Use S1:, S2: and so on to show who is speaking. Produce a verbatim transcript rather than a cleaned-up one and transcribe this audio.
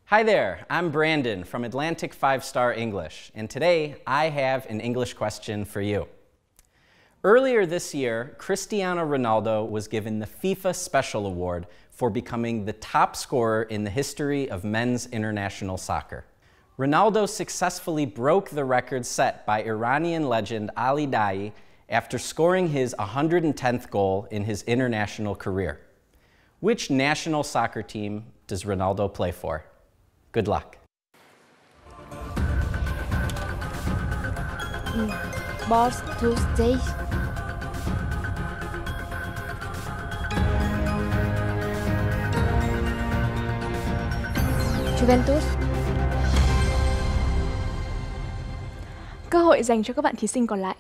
S1: Hi there, I'm Brandon from Atlantic Five Star English, and today I have an English question for you. Earlier this year, Cristiano Ronaldo was given the FIFA Special Award for becoming the top scorer in the history of men's international soccer. Ronaldo successfully broke the record set by Iranian legend Ali Daei after scoring his one hundred tenth goal in his international career. Which national soccer team does Ronaldo play for? Good luck.
S2: Boss Tuesday. Juventus.
S3: Cơ hội dành cho các bạn thí sinh còn lại.